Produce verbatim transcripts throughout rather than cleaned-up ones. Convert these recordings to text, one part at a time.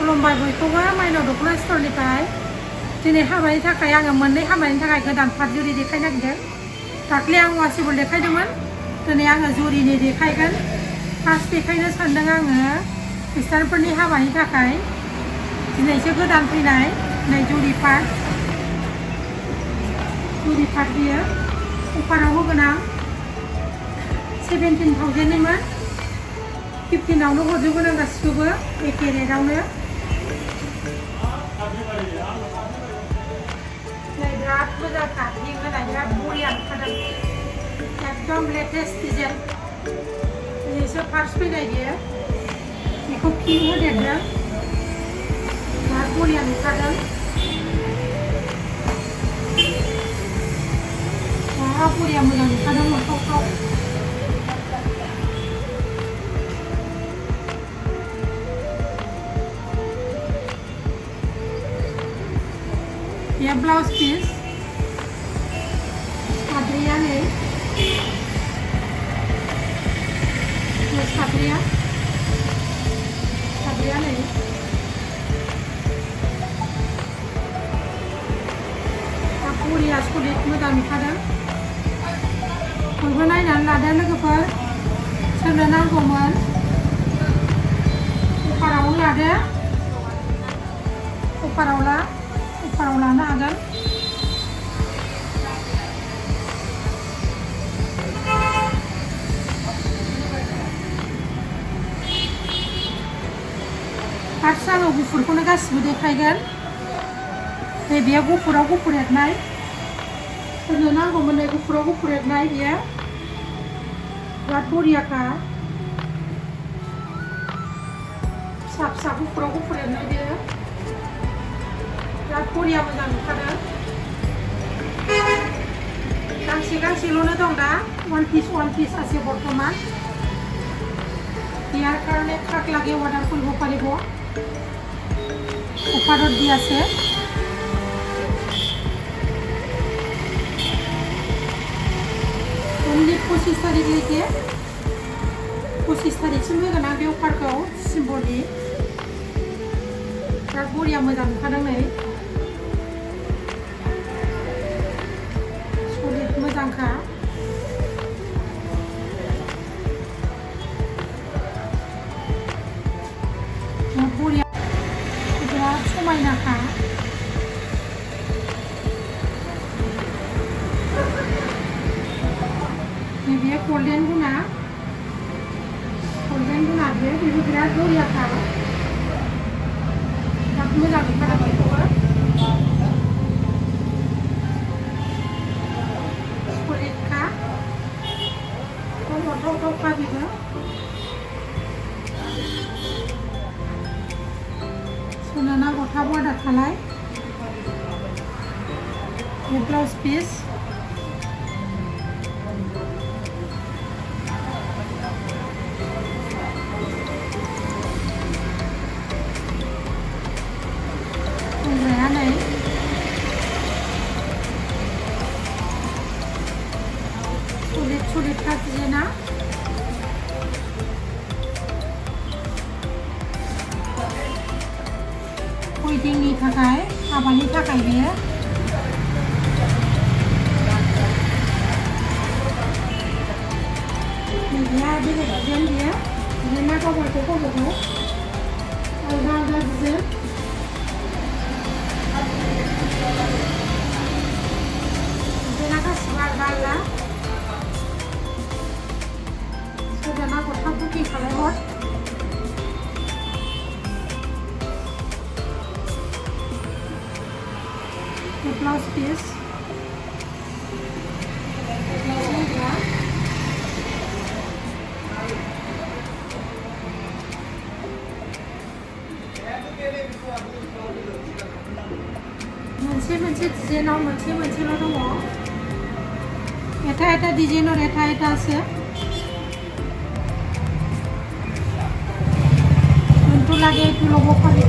खुलुमबाय बयखौबो माइनाव दख'ना स्टरनिफ्राय दिनै हाबानि थाखाय आङो मोननै हाबानि थाखाय गोदान पाट जुरि देखायनो नागिरदों। दाख्लै आं वासिबल देखायदोंमोन, दिनै आङो जुरिनि देखायगोन। फार्स्ट देखायनो सानदों आङो खृष्टानफोरनि हाबानि थाखाय दिनैसो गोदान फैनाय नै जुरि पाट जुरि पाट बियो अफाराव होगोन आं सेभेन्टिन थावजेन्डनिमोन फिफ्टिनावनो हरजोबगोन आं गासिखौबो एखे रेटआवनो। नै बिराद मोजांखा पिंक होनाय बिराद बरिया ओंखारदों एकदम लेटेस्ट डिजाइन। दिनैसो फार्स्ट फैनाय बियो बेखौ पिंक होदेरदों बिराद बरिया ओंखारदों। बिराद बरिया मोजां ओंखारदों मोखांफ्राव। ये ब्लाउज पीस साद्रिया नै साद्रिया साद्रिया नै बरिया सलिड मोजां ओंखारदों। बयबो नायनानै लादो लोगोफोर, सोरनो नांगौमोन अफारावनो लादो, अफाराव ला अफाराव लानो हागोन। फार्स्ट आङो गुफुरखौनो गासिबो देखायगोन। नै बेयो गुफुराव गुफुर एरनाय, सोरनो नांगौमोन नै गुफुराव गुफुर एरनाय बेयो बिराद बरियाखा। फिसा फिसा गुफुराव गुफुर एरनाय बेयो बिराद बरिया मोजां ओंखारदों। गांसे गांसेल'नो दं दा, वान पिस वान पिस আছে বর্তমান। ইয়াৰ কাৰণে কাক লাগে অৰ্ডাৰ কৰিব পাৰিব, অফাৰত দি আছে। অনলি পঁচিছ তাৰিখলৈকে পঁচিছ तारिखसिम होगोन आं बे अफारखौ डिसेम्बरनि। बिराद बरिया मोजां ओंखारदों नै सलिड मोजांखा। बरिया बिराद समायनाखा। नैबे गल्डेन गुना गल्डेन गुना बेयो बेबो बिराद बरियाखा। बिराद मोजां ओंखारदों बेखौबो सलिडखा अरथावथावखा बेबो। सोरनो नांगौ थाब अर्डार खालाय। बे ब्लाउज पिस सलिड सलिड का डिजाइना वेडिंगनि थाखाय हाबानि थाखाय बेयो नैबेहा बेलेग डिजाइन बेयो डिजाइना गावबागाव गावबागाव आलदा आलदा डिजाइन। डिजाइना गासिबो आलदा आलदा। सोरनो नांगौ थाब बुकिं खालामहर। ब्लाउज पिस मोनसे मोनसे डिजाइनाव मोनसे मोनसेल' दङ। এটা এটা ডিজাইনৰ এটা এটা আছে। যোনটো লাগে এইটো ল'ব পাৰিব।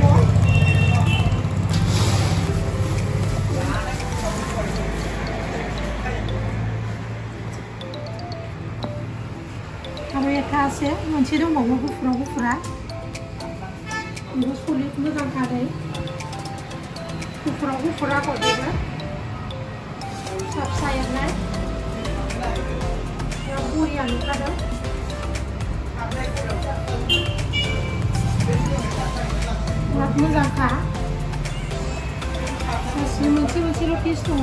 আৰু এটা আছে मोनसे दंबावो गुफुराव गुफुरा बेबो सलिड मोजांखा दै गुफुराव गुफुर आगर बेबो फिसा फिसा एरनाय बेयाव बरिया नुखादों बिराद मोजांखा गासिबो मोनसे मोनसेल' पिस दङ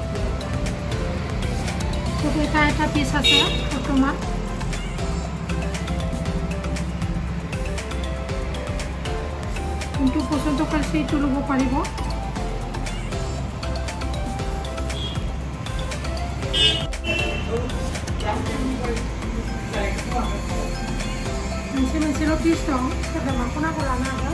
এটা এটা পিস আছে বর্তমান কিন্তু পছন্দ কৰিছে এইটো ল'ব পাৰিব मोनसे मोनसेल' पिस दं सोरबा माखौ नांगौ लानो हागोन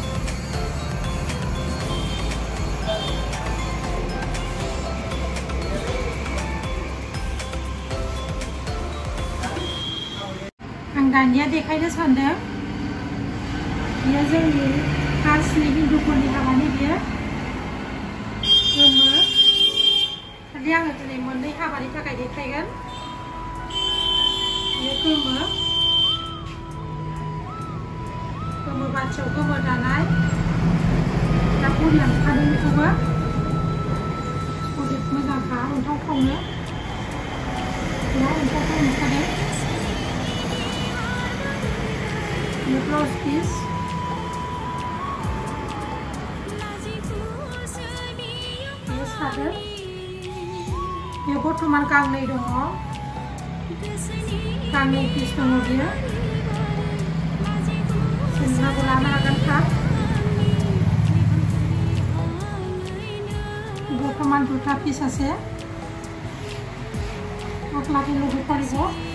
दानिया देखायनो सानदों बेयो जोंनि कासनि हिन्दुफोरनि हाबानि बेयो गोमो खालि आङो दिनै मोननै हाबानि थाखाय देखायगोन बेयो गोमो गोमो बाथियाव गोमो दानाय दा बरिया नुखादों बेखौबो सलिड मोजांखा अन्थाव खावनो बेयाव अन्थाव खाव नुखादों ब्लाउज पिस बेयो सादोर बेयो बर्तमान गांनै दङ गांनै पिस दङ बेयो सोंनांगौ लानो हागोन थाब बर्तमान दुटा पिस আছে আপোনালোকে ল'ব পাৰিব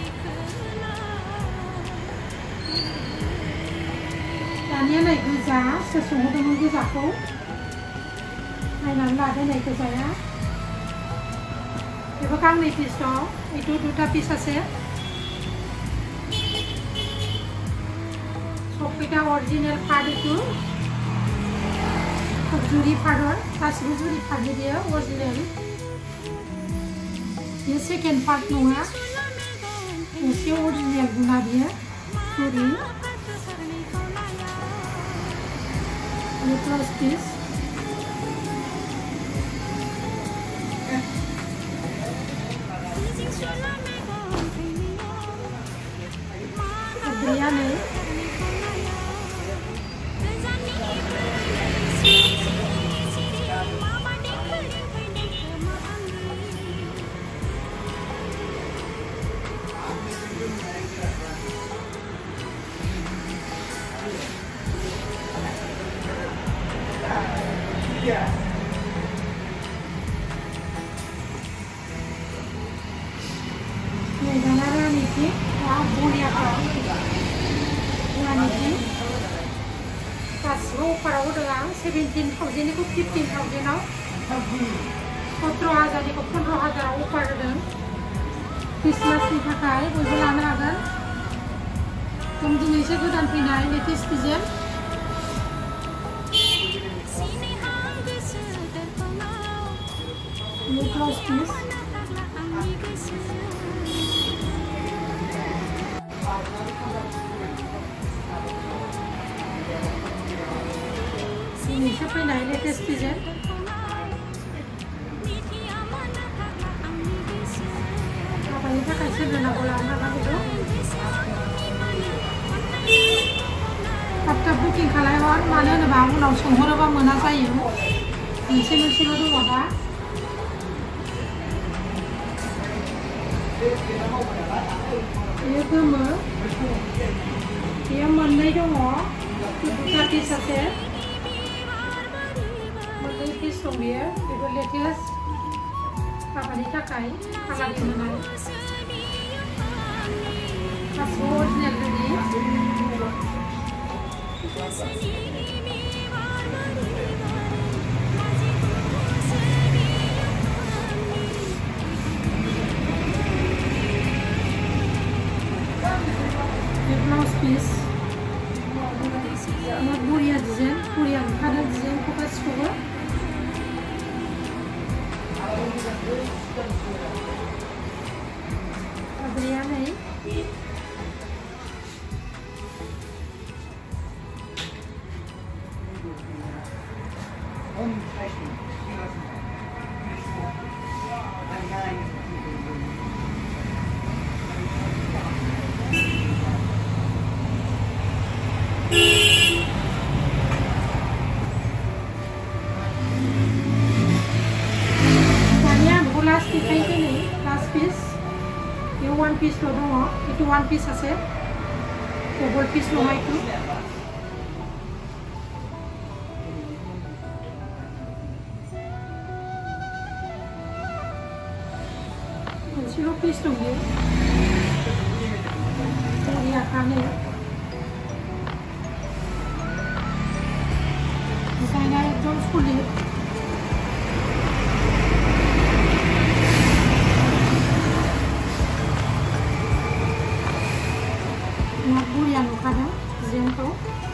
दानिया नै गोजा सोर संहोदोंमोन गोजाखौ नायनानै लादो नै गोजाया बेबो गांनै पिस दं এইটো দুটা पिस আছে सबकेटा अरिजिनेल पार्ट এইটো जुरि पार्टर गासिबो जुरि पार्टनि बेयो अरिजिनेल बेयो सेकेन्ड पार्ट नङा मोनसे अरिजिनेल गुना बेयो जुरि ये ब्लाउज पिस गैया नै Negara Raniki, wah boleh apa? Raniki, kasih upara udah seventeen thousand itu fifteen thousand now, fourteen thousand itu fifteen thousand upara dong. Christmas ni pakai, boleh lana agan. Kemudian saya tu dan pinai latest design. Ini blouse piece. Ini siapa yang naik latest design? Apa ini pakai sendal bola apa itu? Tapi booking kalau orang mana nak bangun langsung orang apa mana saya? Mesti mesti lalu apa? Ini gemar, dia mana itu mau? Buka pisah saya. Piece from here, we will let us apa ni cakai, kalau di mana? Kasih original ni. The blouse piece. Not Buria design, Buria ada design fokus cover. Adriana ini. last piece ini, last piece, ini one piece lo dong, itu one piece ase, double piece lo itu. Silo piece dong dia, ini akan ni, desainnya itu kulit. Yang kadang jengkol,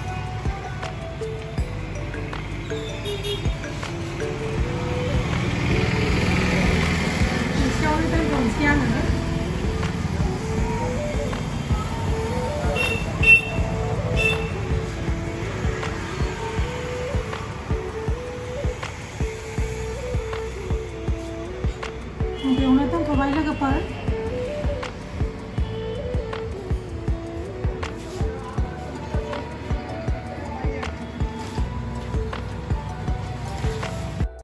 siapa itu yang siang ni? Mungkin orang tu kau bayar ke apa?